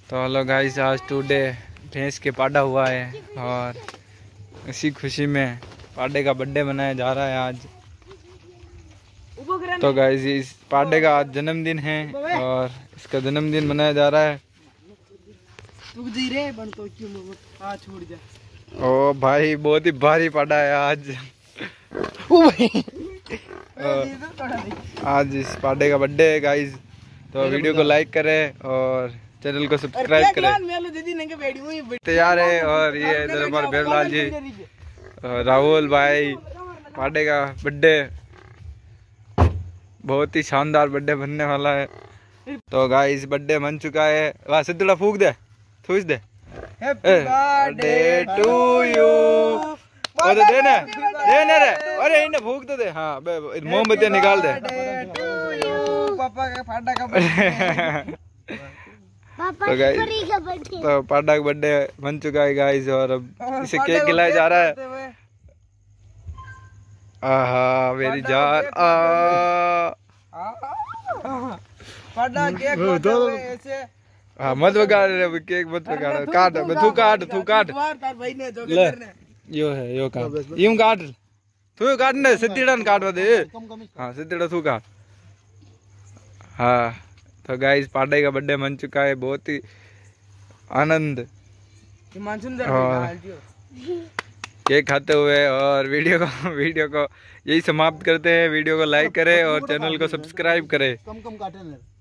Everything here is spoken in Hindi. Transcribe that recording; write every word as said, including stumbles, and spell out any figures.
तो हेलो गाइस, आज टुडे भैंस के पाड़ा हुआ है और इसी खुशी में पाड़े का बर्थडे मनाया जा रहा है आज। तो गाइस इस पाड़े का आज जन्मदिन है और इसका जन्मदिन मनाया जा रहा है। ओ भाई बहुत ही भारी पाड़ा है आज। आज इस पाड़े का बर्थडे है गाइस, तो वीडियो को लाइक करें और चैनल को सब्सक्राइब करें। तैयार है और ये इधर हमारे बेरलाल जी, राहुल भाई। पाड़े का बर्थडे बहुत ही शानदार बर्थडे बनने वाला है। तो गाइस बर्थडे बन चुका है। वाह सिद्धड़ा फूक दे, थूस दे। Happy birthday to you. अरे देना देना रे, अरे इन्हें फूक तो दे। हाँ मोमबत्तियां निकाल दे। पापा का पाड़ा का बर्थडे। तो गाइस तो पाड़ा का बर्थडे बन चुका है गाइस और अब इसे केक खिलाया जा रहा है। आहा मेरी जान। पाड़ा केक ऐसे हाँ मत बगाड़ रे, केक मत बगाड़। काट तू काट तू काट ले, यो है यो काट, यूं काट तू काट ने सिद्धड़ा काटवा दे। हाँ सिद्धड़ा तू काट। हाँ तो गाइस पाड़े का बर्थडे बन चुका है, बहुत ही आनंद और केक खाते हुए। और वीडियो को वीडियो को यही समाप्त करते हैं। वीडियो को लाइक करें और चैनल को सब्सक्राइब करें।